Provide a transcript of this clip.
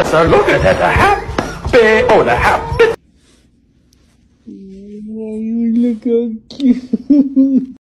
So look at that happy, oh, the happy. You look so cute.